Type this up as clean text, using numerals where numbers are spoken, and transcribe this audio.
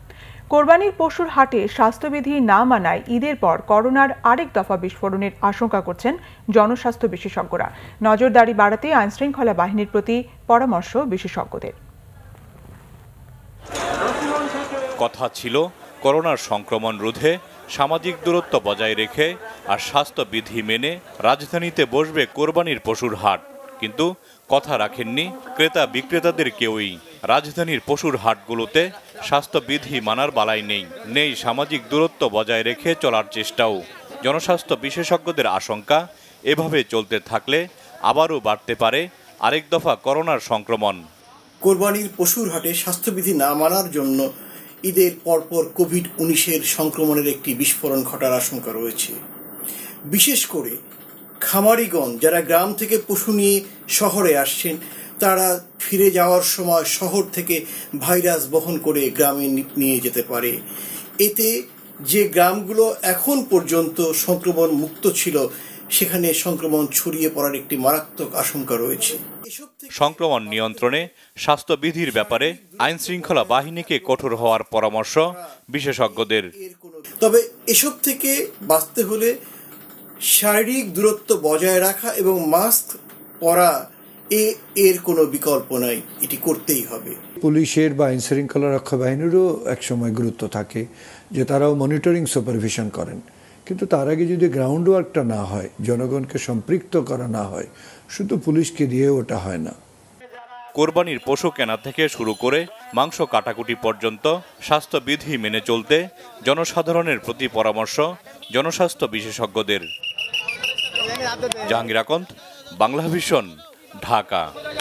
কোরবানির পশুর হাটে স্বাস্থ্যবিধি না মানায় ঈদের পর করোনার আরেক দফা বিস্ফোরণের আশঙ্কা করছেন জনস্বাস্থ্য বিশেষজ্ঞরা। নজরদারি বাড়াতে আইনশৃঙ্খলা বাহিনীর প্রতি পরামর্শ বিশেষজ্ঞদের। কথা ছিল করোনার সংক্রমণ রোধে সামাজিক দূরত্ব বজায় রেখে আর স্বাস্থ্যবিধি মেনে রাজধানীতে বসবে কোরবানির পশুর হাট, কিন্তু কথা রাখেননি ক্রেতা বিক্রেতাদের কেউই। রাজধানীর পশুর হাটগুলোতে স্বাস্থ্যবিধি মানার বালাই নেই সামাজিক দূরত্ব বজায় রেখে চলার চেষ্টাও। জনস্বাস্থ্য বিশেষজ্ঞদের আশঙ্কা, এভাবে চলতে থাকলে আবারও বাড়তে পারে আরেক দফা করোনার সংক্রমণ। কোরবানির পশুর হাটে স্বাস্থ্যবিধি না মানার জন্য ঈদের পরপর কোভিড-19 সংক্রমণের একটি বিস্ফোরণ ঘটার আশঙ্কা রয়েছে। বিশেষ করে খামারিগণ যারা গ্রাম থেকে পশু নিয়ে শহরে আসছেন, তারা ফিরে যাওয়ার সময় শহর থেকে ভাইরাস বহন করে গ্রামে নিয়ে যেতে পারে। এতে যে গ্রামগুলো এখন পর্যন্ত সংক্রমণ মুক্ত ছিল, সেখানে সংক্রমণ ছড়িয়ে পড়ার একটি মারাত্মক আশঙ্কা রয়েছে। সংক্রমণ নিয়ন্ত্রণে স্বাস্থ্যবিধির ব্যাপারে আইন শৃঙ্খলা বাহিনীকে কঠোর হওয়ার পরামর্শ বিশেষজ্ঞদের। তবে এসব থেকে বাঁচতে হলে শারীরিক দূরত্ব বজায় রাখা এবং মাস্ক পরা এর কোনো বিকল্প নাই, এটি করতেই হবে। পুলিশের বা আইন শৃঙ্খলা রক্ষা বাহিনীরও একসময় গুরুত্ব থাকে যে তারাও মনিটরিং সুপারভিশন করেন, কিন্তু তার আগে যদি গ্রাউন্ড ওয়ার্কটা না হয়, জনগণকে সম্পৃক্ত করা না হয়, শুধু পুলিশকে দিয়ে ওটা হয় না। কোরবানির পশু কেনা থেকে শুরু করে মাংস কাটাকুটি পর্যন্ত স্বাস্থ্যবিধি মেনে চলতে জনসাধারণের প্রতি পরামর্শ জনস্বাস্থ্য বিশেষজ্ঞদের। জাহাঙ্গীর আকন্দ, বাংলাভিশন, ঢাকা।